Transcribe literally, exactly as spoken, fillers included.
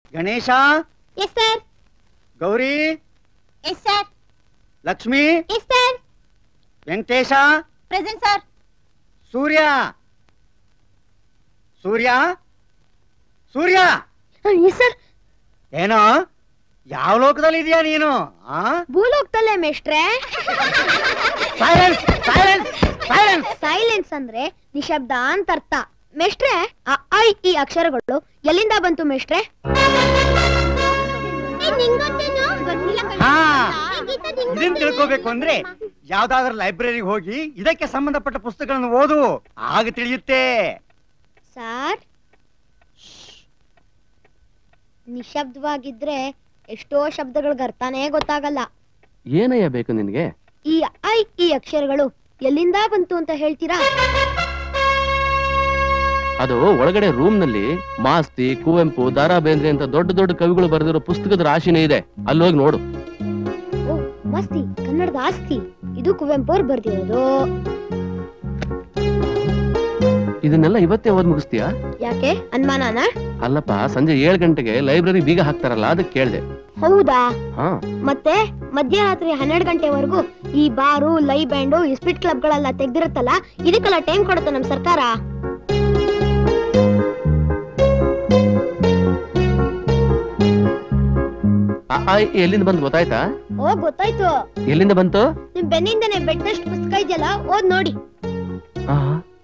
Ganesha. Yes sir. Gauri. Yes sir. Lakshmi. Yes sir. Venkatesha. Present sir. Surya. Surya. Surya. Yes sir. ಏನೋ ಯಾವ ಲೋಕದಲ್ಲಿ ಇದೆಯಾ ನೀನು? ಭೂಲೋಕದಲ್ಲೇ ಮೇಷ್ಟ್ರೆ. Silence silence silence. ಸೈಲೆನ್ಸ್ ಅಂದ್ರೆ ನಿಶಬ್ದ ಅಂತ ಅರ್ಥ ಮೇಷ್ಟ್ರೆ. ಅ ಐ ಈ ಅಕ್ಷರಗಳು ಎಲ್ಲಿಂದ ಬಂತು ಮೇಷ್ಟ್ರೆ? ಹಾ, ಇದನ್ನ ತಿಳ್ಕೋಬೇಕು ಅಂದ್ರೆ ಯಾವ್ದಾದ್ರೂ ಲೈಬ್ರರಿಗೆ ಹೋಗಿ ಇದಕ್ಕೆ ಸಂಬಂಧಪಟ್ಟ ಪುಸ್ತಕಗಳನ್ನು ಓದು, ಆಗ ತಿಳಿಯುತ್ತೆ. ಸರ್, ನಿಶಬ್ದವಾಗಿದ್ರೆ ಎಷ್ಟೋ ಶಬ್ದಗಳಿಗೆ ಅರ್ಥನೇ ಗೊತ್ತಾಗಲ್ಲ. ಏನಯ್ಯ ಬೇಕು ನಿನ್ಗೆ? ಈ ಐ ಈ ಅಕ್ಷರಗಳು ಎಲ್ಲಿಂದ ಬಂತು ಅಂತ ಹೇಳ್ತೀರಾ? ಅದು ಒಳಗಡೆ ರೂಮ್ ನಲ್ಲಿ ಮಾಸ್ತಿ, ಕುವೆಂಪು, ದಾರಾ ಬೇಂದ್ರೆ ಅಂತ ದೊಡ್ಡ ದೊಡ್ಡ ಕವಿಗಳು ಬರೆದಿರೋ ಪುಸ್ತಕದ ರಾಶಿನೇ ಇದೆ, ಅಲ್ಲಿ ಹೋಗಿ ನೋಡು. ಓ ಮಾಸ್ತಿ, ಕನ್ನಡದ ಆಸ್ತಿ. ಇದು ಕುವೆಂಪು ಅವ್ರು ಬರ್ದಿರೋದು. ಇದನ್ನೆಲ್ಲ ಇವತ್ತೇ ಓದ್ ಮುಗಿಸ್ತೀಯಾ? ಯಾಕೆ, ಅನುಮಾನನಾ? ಅಲ್ಲಪ್ಪ, ಸಂಜೆ ಏಳು ಗಂಟೆಗೆ ಲೈಬ್ರರಿ ಬೀಗ ಹಾಕ್ತಾರಲ್ಲ, ಅದಕ್ಕೆ ಕೇಳ್ದೆ. ಹೌದಾ? ಹಾ. ಮತ್ತೆ ಮಧ್ಯರಾತ್ರಿ ಹನ್ನೆರಡು ಗಂಟೆವರೆಗೂ ಈ ಬಾರು, ಲೈ ಬ್ಯಾಂಡು, ಸ್ಪಿಟ್ ಕ್ಲಬ್ ಗಳೆಲ್ಲ ತೆಗ್ದಿರುತ್ತಲ್ಲ, ಇದಕ್ಕೆಲ್ಲ ಟೈಮ್ ಕೊಡುತ್ತೆ ನಮ್ ಸರ್ಕಾರ. ಎಲ್ಲಿಂದ ಬಂತು ಗೊತ್ತಾಯ್ತಾ? ಓ ಗೊತ್ತಾಯ್ತು. ಎಲ್ಲಿಂದ ಬಂತು? ನಿಮ್ ಬೆನ್ನಿಂದನೇ ಬೆಟ್ಟದಷ್ಟು ಪುಸ್ತಕ ಇದೆಯಲ್ಲ, ಓದ್ ನೋಡಿ.